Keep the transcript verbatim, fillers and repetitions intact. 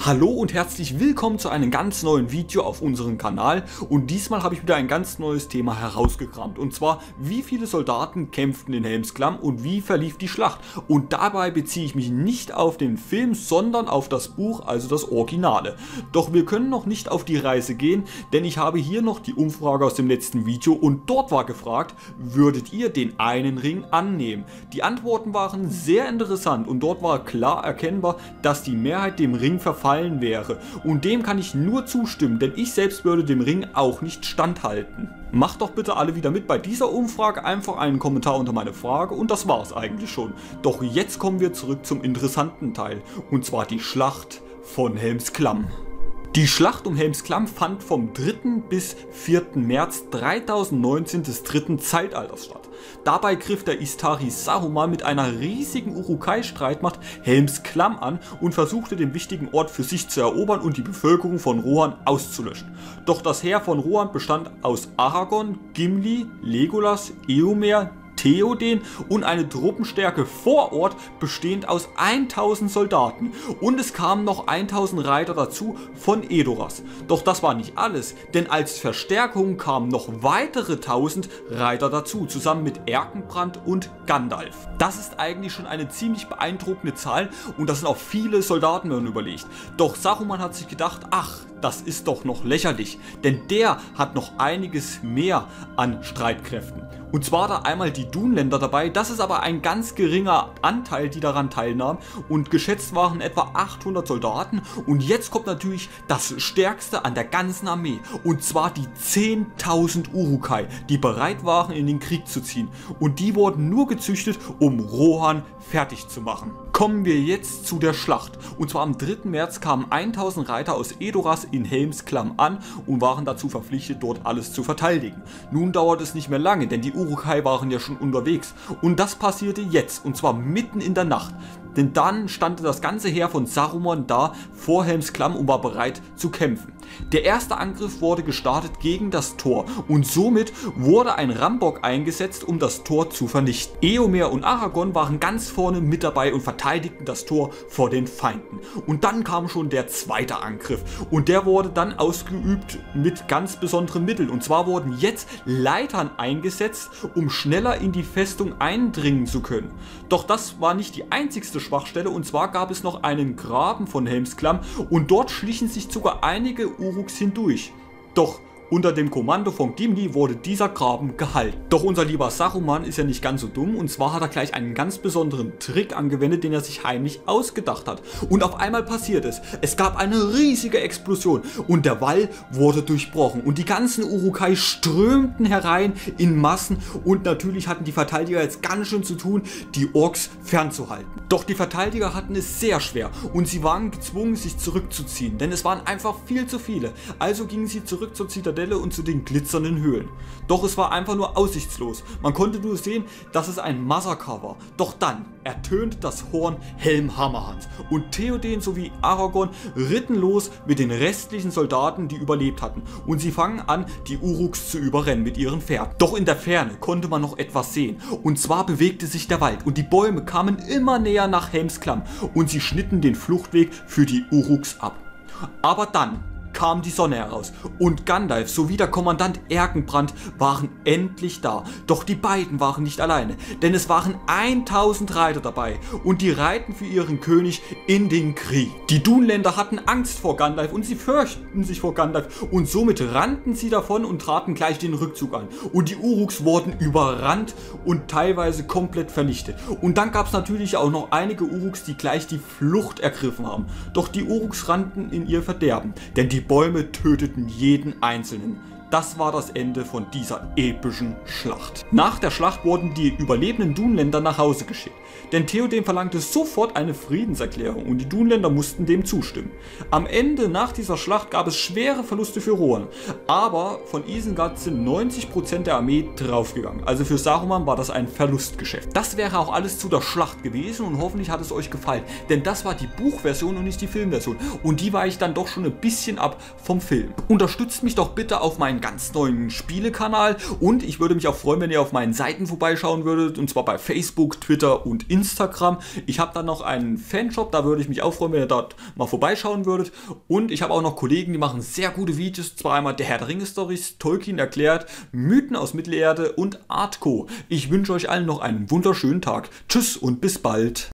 Hallo und herzlich willkommen zu einem ganz neuen Video auf unserem Kanal, und diesmal habe ich wieder ein ganz neues Thema herausgekramt, und zwar: wie viele Soldaten kämpften in Helms-Klamm und wie verlief die Schlacht. Und dabei beziehe ich mich nicht auf den Film, sondern auf das Buch, also das Originale. Doch wir können noch nicht auf die Reise gehen, denn ich habe hier noch die Umfrage aus dem letzten Video, und dort war gefragt: würdet ihr den einen Ring annehmen? Die Antworten waren sehr interessant, und dort war klar erkennbar, dass die Mehrheit dem Ring verfallen wäre, und dem kann ich nur zustimmen, denn ich selbst würde dem Ring auch nicht standhalten. Macht doch bitte alle wieder mit bei dieser Umfrage, einfach einen Kommentar unter meine Frage, und das war es eigentlich schon. Doch jetzt kommen wir zurück zum interessanten Teil, und zwar die Schlacht von Helms-Klamm. Die Schlacht um Helms-Klamm fand vom dritten bis vierten März dreitausendneunzehn des dritten Zeitalters statt. Dabei griff der Istari Saruman mit einer riesigen Uruk-hai-Streitmacht Helms-Klamm an und versuchte, den wichtigen Ort für sich zu erobern und die Bevölkerung von Rohan auszulöschen. Doch das Heer von Rohan bestand aus Aragorn, Gimli, Legolas, Éomer, Theoden und eine Truppenstärke vor Ort bestehend aus tausend Soldaten, und es kamen noch tausend Reiter dazu von Edoras. Doch das war nicht alles, denn als Verstärkung kamen noch weitere tausend Reiter dazu, zusammen mit Erkenbrand und Gandalf. Das ist eigentlich schon eine ziemlich beeindruckende Zahl, und da sind auch viele Soldaten überlegt. Doch Saruman hat sich gedacht: ach, das ist doch noch lächerlich, denn der hat noch einiges mehr an Streitkräften. Und zwar da einmal die Dunländer dabei, das ist aber ein ganz geringer Anteil, die daran teilnahmen, und geschätzt waren etwa achthundert Soldaten. Und jetzt kommt natürlich das Stärkste an der ganzen Armee, und zwar die zehntausend Uruk-hai, die bereit waren, in den Krieg zu ziehen, und die wurden nur gezüchtet, um Rohan fertig zu machen. Kommen wir jetzt zu der Schlacht, und zwar am dritten März kamen tausend Reiter aus Edoras in Helms-Klamm an und waren dazu verpflichtet, dort alles zu verteidigen. Nun dauert es nicht mehr lange, denn die Uruk-hai waren ja schon unterwegs, und das passierte jetzt, und zwar mitten in der Nacht. Denn dann stand das ganze Heer von Saruman da vor Helms-Klamm und war bereit zu kämpfen. Der erste Angriff wurde gestartet gegen das Tor, und somit wurde ein Rambock eingesetzt, um das Tor zu vernichten. Éomer und Aragorn waren ganz vorne mit dabei und verteidigten das Tor vor den Feinden. Und dann kam schon der zweite Angriff, und der wurde dann ausgeübt mit ganz besonderen Mitteln. Und zwar wurden jetzt Leitern eingesetzt, um schneller in die Festung eindringen zu können. Doch das war nicht die einzigste Schwachstelle, und zwar gab es noch einen Graben von Helms-Klamm, und dort schlichen sich sogar einige Uruks hindurch. Doch unter dem Kommando von Gimli wurde dieser Graben gehalten. Doch unser lieber Saruman ist ja nicht ganz so dumm, und zwar hat er gleich einen ganz besonderen Trick angewendet, den er sich heimlich ausgedacht hat. Und auf einmal passiert es. Es gab eine riesige Explosion, und der Wall wurde durchbrochen, und die ganzen Uruk-hai strömten herein in Massen, und natürlich hatten die Verteidiger jetzt ganz schön zu tun, die Orks fernzuhalten. Doch die Verteidiger hatten es sehr schwer, und sie waren gezwungen, sich zurückzuziehen, denn es waren einfach viel zu viele. Also gingen sie zurück zur Zitadelle und zu den glitzernden Höhlen. Doch es war einfach nur aussichtslos. Man konnte nur sehen, dass es ein Massaker war. Doch dann ertönte das Horn Helm-Hammerhands, und Theoden sowie Aragorn ritten los mit den restlichen Soldaten, die überlebt hatten, und sie fangen an, die Uruks zu überrennen mit ihren Pferden. Doch in der Ferne konnte man noch etwas sehen, und zwar bewegte sich der Wald, und die Bäume kamen immer näher nach Helms-Klamm, und sie schnitten den Fluchtweg für die Uruks ab. Aber dann kam die Sonne heraus, und Gandalf sowie der Kommandant Erkenbrand waren endlich da. Doch die beiden waren nicht alleine, denn es waren tausend Reiter dabei, und die reiten für ihren König in den Krieg. Die Dunländer hatten Angst vor Gandalf, und sie fürchten sich vor Gandalf, und somit rannten sie davon und traten gleich den Rückzug an. Und die Uruks wurden überrannt und teilweise komplett vernichtet. Und dann gab es natürlich auch noch einige Uruks, die gleich die Flucht ergriffen haben. Doch die Uruks rannten in ihr Verderben, denn die Die Bäume töteten jeden einzelnen. Das war das Ende von dieser epischen Schlacht. Nach der Schlacht wurden die überlebenden Dunländer nach Hause geschickt, denn Theoden verlangte sofort eine Friedenserklärung, und die Dunländer mussten dem zustimmen. Am Ende nach dieser Schlacht gab es schwere Verluste für Rohan, aber von Isengard sind neunzig Prozent der Armee draufgegangen. Also für Saruman war das ein Verlustgeschäft. Das wäre auch alles zu der Schlacht gewesen, und hoffentlich hat es euch gefallen, denn das war die Buchversion und nicht die Filmversion, und die weicht dann doch schon ein bisschen ab vom Film. Unterstützt mich doch bitte auf meinen einen ganz neuen Spielekanal und ich würde mich auch freuen, wenn ihr auf meinen Seiten vorbeischauen würdet, und zwar bei Facebook, Twitter und Instagram. Ich habe dann noch einen Fanshop, da würde ich mich auch freuen, wenn ihr dort mal vorbeischauen würdet. Und ich habe auch noch Kollegen, die machen sehr gute Videos, zwar einmal der Herr der Ringe Stories, Tolkien erklärt, Mythen aus Mittelerde und Artco. Ich wünsche euch allen noch einen wunderschönen Tag. Tschüss und bis bald.